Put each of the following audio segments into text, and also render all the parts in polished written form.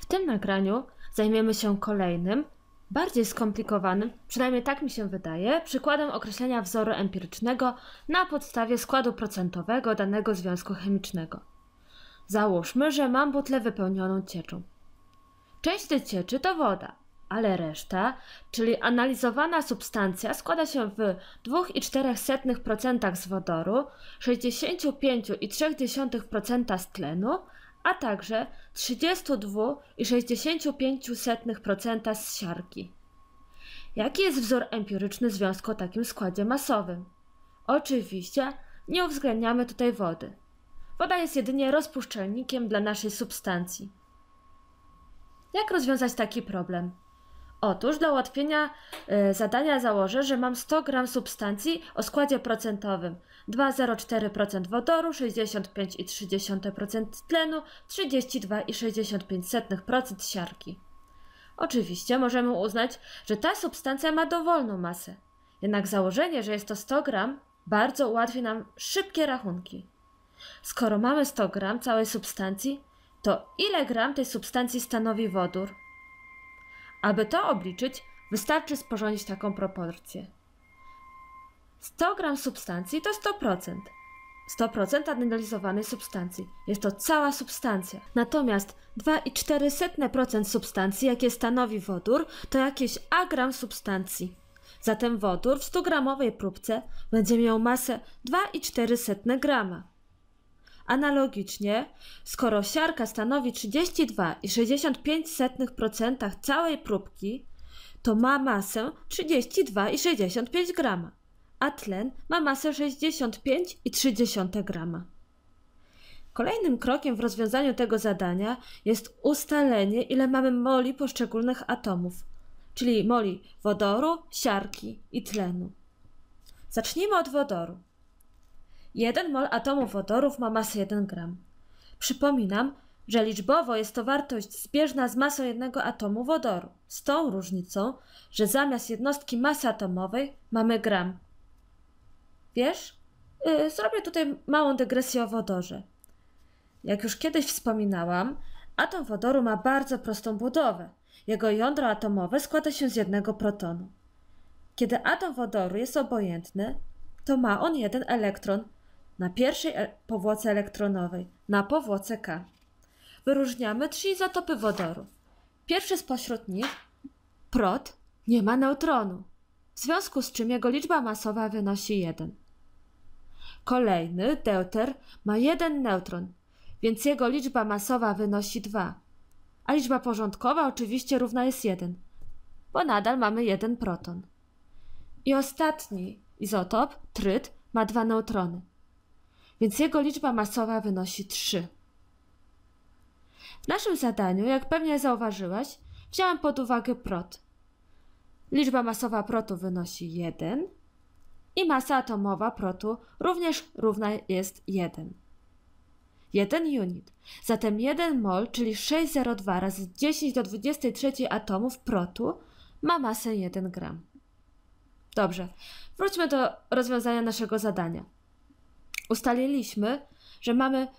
tym nagraniu zajmiemy się kolejnym, bardziej skomplikowanym, przynajmniej tak mi się wydaje, przykładem określenia wzoru empirycznego na podstawie składu procentowego danego związku chemicznego. Załóżmy, że mam butlę wypełnioną cieczą. Część tej cieczy to woda, ale reszta, czyli analizowana substancja, składa się w 2,4% z wodoru, 65,3% z tlenu, a także 32,65% z siarki. Jaki jest wzór empiryczny związku o takim składzie masowym? Oczywiście nie uwzględniamy tutaj wody. Woda jest jedynie rozpuszczalnikiem dla naszej substancji. Jak rozwiązać taki problem? Otóż dla ułatwienia zadania założę, że mam 100 g substancji o składzie procentowym 2,04% wodoru, 65,3% tlenu, 32,65% siarki. Oczywiście możemy uznać, że ta substancja ma dowolną masę. Jednak założenie, że jest to 100 g, bardzo ułatwi nam szybkie rachunki. Skoro mamy 100 g całej substancji, to ile gram tej substancji stanowi wodór? Aby to obliczyć, wystarczy sporządzić taką proporcję. 100 g substancji to 100%. 100% analizowanej substancji. Jest to cała substancja. Natomiast 2,4% substancji, jakie stanowi wodór, to jakieś A gram substancji. Zatem wodór w 100-gramowej próbce będzie miał masę 2,4 g. Analogicznie, skoro siarka stanowi 32,65% całej próbki, to ma masę 32,65 g, a tlen ma masę 65,3 g. Kolejnym krokiem w rozwiązaniu tego zadania jest ustalenie, ile mamy moli poszczególnych atomów, czyli moli wodoru, siarki i tlenu. Zacznijmy od wodoru. 1 mol atomu wodorów ma masę 1 g. Przypominam, że liczbowo jest to wartość zbieżna z masą jednego atomu wodoru, z tą różnicą, że zamiast jednostki masy atomowej mamy gram. Wiesz? Zrobię tutaj małą dygresję o wodorze. Jak już kiedyś wspominałam, atom wodoru ma bardzo prostą budowę. Jego jądro atomowe składa się z jednego protonu. Kiedy atom wodoru jest obojętny, to ma on jeden elektron na pierwszej powłoce elektronowej, na powłoce K. Wyróżniamy 3 izotopy wodoru. Pierwszy spośród nich, prot, nie ma neutronu, w związku z czym jego liczba masowa wynosi 1. Kolejny, deuter, ma 1 neutron, więc jego liczba masowa wynosi 2, a liczba porządkowa oczywiście równa jest 1, bo nadal mamy 1 proton. I ostatni izotop, tryt, ma 2 neutrony, więc jego liczba masowa wynosi 3. W naszym zadaniu, jak pewnie zauważyłaś, wziąłem pod uwagę prot. Liczba masowa protu wynosi 1 i masa atomowa protu również równa jest 1. 1 unit. Zatem 1 mol, czyli 6,02 razy 10 do 23 atomów protu ma masę 1 gram. Dobrze, wróćmy do rozwiązania naszego zadania. Ustaliliśmy, że mamy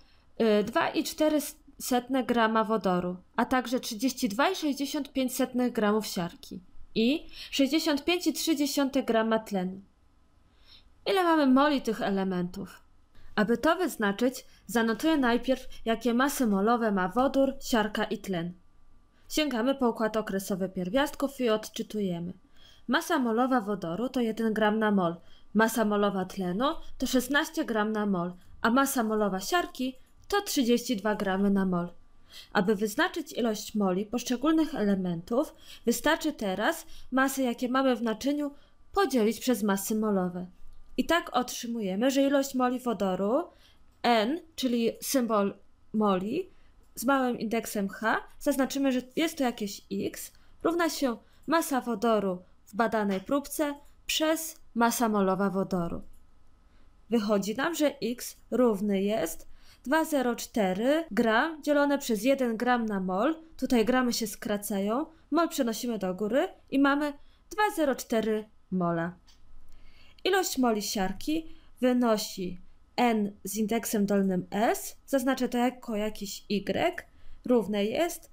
2,4 grama wodoru, a także 32,65 gramów siarki i 65,3 grama tlenu. Ile mamy moli tych elementów? Aby to wyznaczyć, zanotuję najpierw, jakie masy molowe ma wodór, siarka i tlen. Sięgamy po układ okresowy pierwiastków i odczytujemy. Masa molowa wodoru to 1 gram na mol, masa molowa tlenu to 16 gram na mol, a masa molowa siarki to 32 gramy na mol. Aby wyznaczyć ilość moli poszczególnych elementów, wystarczy teraz masy, jakie mamy w naczyniu, podzielić przez masy molowe. I tak otrzymujemy, że ilość moli wodoru, N, czyli symbol moli, z małym indeksem H, zaznaczymy, że jest to jakieś X, równa się masa wodoru w badanej próbce przez masa molowa wodoru. Wychodzi nam, że X równy jest 2,04 gram dzielone przez 1 gram na mol, tutaj gramy się skracają, mol przenosimy do góry i mamy 2,04 mola. Ilość moli siarki wynosi N z indeksem dolnym S, zaznaczę to jako jakiś Y, równe jest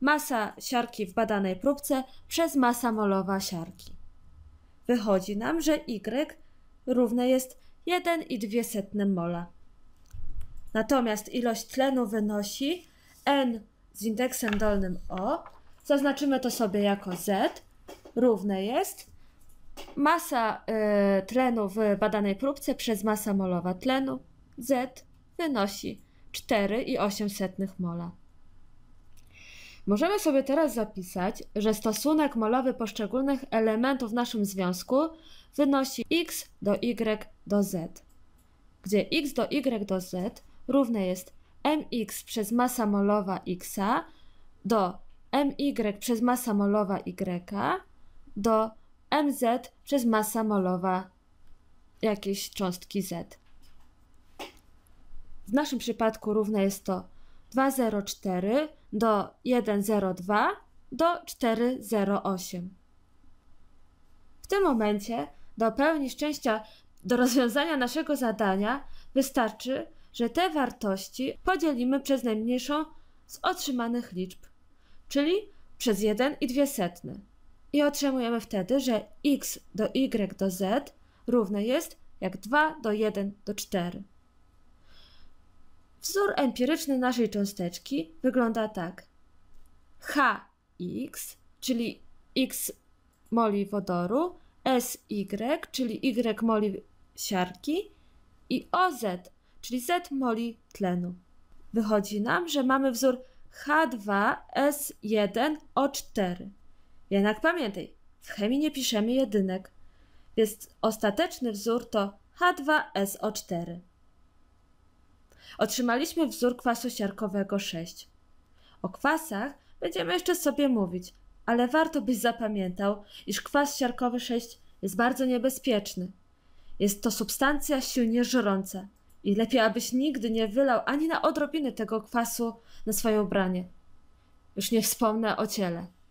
masa siarki w badanej próbce przez masa molowa siarki. Wychodzi nam, że Y równe jest 1,02 mola. Natomiast ilość tlenu wynosi N z indeksem dolnym O, zaznaczymy to sobie jako Z, równe jest masa tlenu w badanej próbce przez masa molowa tlenu Z wynosi 4,08 mola. Możemy sobie teraz zapisać, że stosunek molowy poszczególnych elementów w naszym związku wynosi x do y do z, gdzie x do y do z równe jest mx przez masa molowa x do my przez masa molowa y do mz przez masa molowa jakiejś cząstki z. W naszym przypadku równe jest to 2,04 do 1,02 do 4,08. W tym momencie do pełni szczęścia do rozwiązania naszego zadania wystarczy, że te wartości podzielimy przez najmniejszą z otrzymanych liczb, czyli przez 1,02. I otrzymujemy wtedy, że x do y do z równe jest jak 2 do 1 do 4. Wzór empiryczny naszej cząsteczki wygląda tak. Hx, czyli x moli wodoru, Sy, czyli y moli siarki i Oz, czyli z moli tlenu. Wychodzi nam, że mamy wzór H2S1O4. Jednak pamiętaj, w chemii nie piszemy jedynek, więc ostateczny wzór to H2SO4. Otrzymaliśmy wzór kwasu siarkowego 6. O kwasach będziemy jeszcze sobie mówić, ale warto byś zapamiętał, iż kwas siarkowy 6 jest bardzo niebezpieczny. Jest to substancja silnie żrąca i lepiej, abyś nigdy nie wylał ani na odrobinę tego kwasu na swoje ubranie. Już nie wspomnę o ciele.